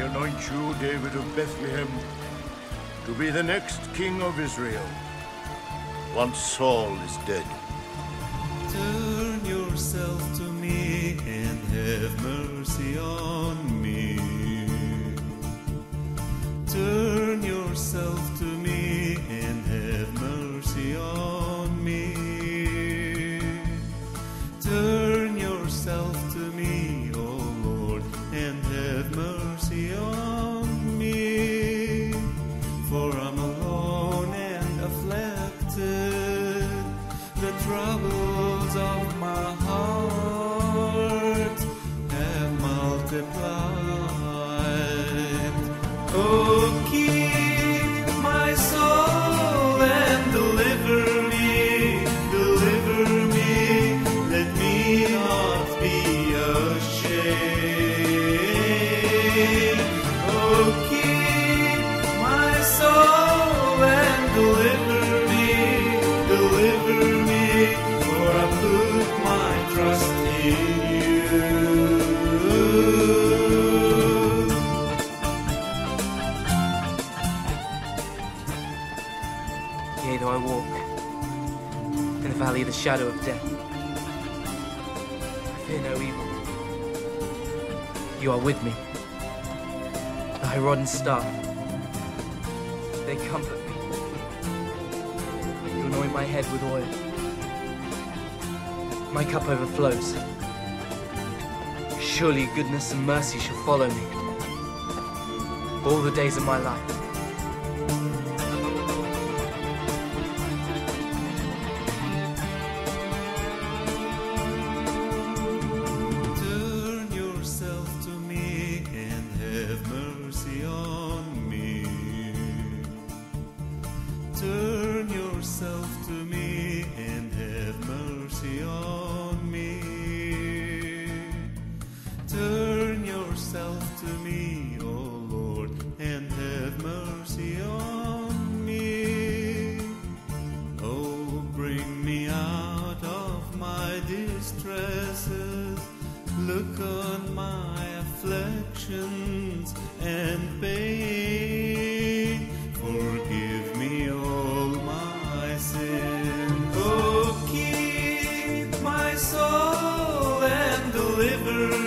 anoint you, David of Bethlehem, to be the next king of Israel, once Saul is dead. Turn yourself to me and have mercy on me. Turn yourself to me and have mercy on me. Turn yourself to me, O Lord, and have mercy on me. For I'm alone and afflicted, the troubles of my heart have multiplied. Oh, keep my soul and deliver me, let me not be ashamed. Oh, keep my soul and deliver me, for I put my trust in you. Yea, though I walk in the valley of the shadow of death, I fear no evil. You are with me. Thy rod and staff, they comfort me. You anoint my head with oil. My cup overflows. Surely goodness and mercy shall follow me all the days of my life. Turn yourself to me and have mercy on me. Turn yourself to me and have mercy on me. Turn yourself to me, O Lord, and have mercy on me. Oh, bring me out of my distresses. Look on my afflictions and pain. Forgive me all my sins. Oh, keep my soul and deliver